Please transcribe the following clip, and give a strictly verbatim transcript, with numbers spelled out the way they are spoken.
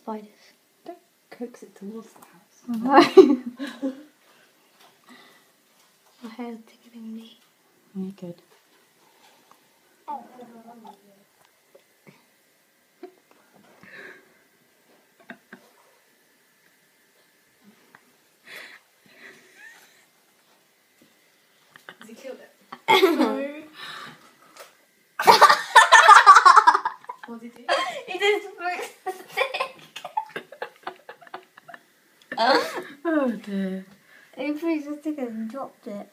spiders. Don't coax it towards the house. No. My hair's tickling me. Yeah, good. Has he killed it? No. What did he do? He just broke the stick. Oh dear. He broke the stick and dropped it.